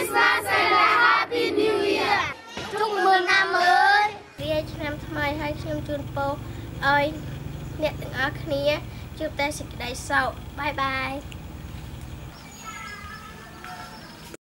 Christmas and a Happy New Year ជុំមើលណាមើលរាឆ្នាំថ្មីហើយខ្ញុំជូនពរឲ្យអ្នកទាំងអស់គ្នាជួបតែសេចក្តីសុខបាយបាយ